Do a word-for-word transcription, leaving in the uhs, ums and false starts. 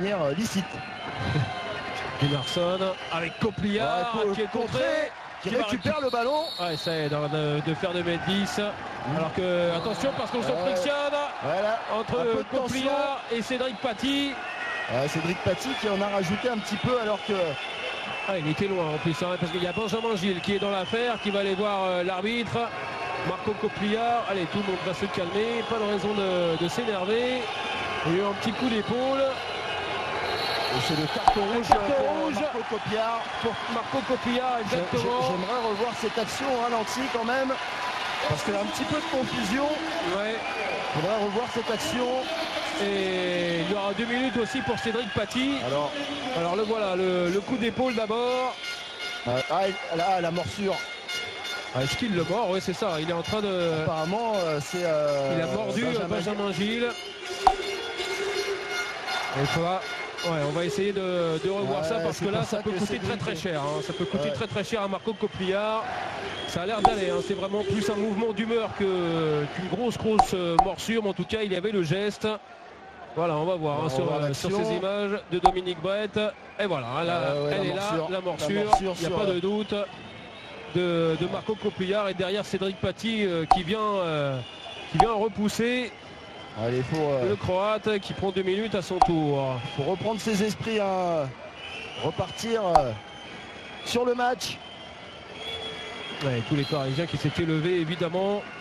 manière euh, licite. Gunnarsson avec Copliard ouais, qui est contré, qui, qui récupère le ballon. Ouais, ça aide hein, de, de faire de mettre dix. Mmh. Alors que, attention, parce qu'on se ouais. frictionne voilà. entre Copliard et Cédric Paty. Ouais, Cédric Paty qui en a rajouté un petit peu alors que... Ah, il était loin en plus, hein, parce qu'il y a Benjamin Gilles qui est dans l'affaire, qui va aller voir euh, l'arbitre. Marco Copliard, allez, tout le monde va se calmer, pas de raison de, de s'énerver. Il y a eu un petit coup d'épaule. Et c'est le carton rouge, carton pour rouge Marco Copliard. Pour Marco Copliard, exactement. J'aimerais revoir cette action au ralenti quand même, parce qu'il y a un petit peu de confusion. Ouais. Il faudrait revoir cette action. Et il y aura deux minutes aussi pour Cédric Paty. Alors, Alors le voilà, le, le coup d'épaule d'abord. Euh, ah, là, la morsure. Ah, est-ce qu'il le mord? Oui, c'est ça. Il est en train de. Apparemment, euh, c'est. Euh, il a mordu Benjamin, Benjamin Gilles. Et faudra... Ouais, on va essayer de, de revoir ouais, ça parce que là, ça, ça peut coûter très très cher. Hein. Ça peut coûter ouais. très très cher à Marco Copliard. Ça a l'air d'aller. Hein. C'est vraiment plus un mouvement d'humeur que, qu'une grosse grosse morsure. Mais en tout cas, il y avait le geste. Voilà, on va voir hein, sur, euh, sur ces images de Dominique Brett. Et voilà, hein, là, euh, ouais, elle est morsure, là, la morsure. Il n'y a pas de doute de, de Marco Copliard. Et derrière Cédric Paty euh, qui, vient, euh, qui vient repousser. Allez, faut, euh... le Croate qui prend deux minutes à son tour. Il faut reprendre ses esprits, hein. Repartir euh, sur le match. Ouais, tous les Parisiens qui s'étaient levés, évidemment.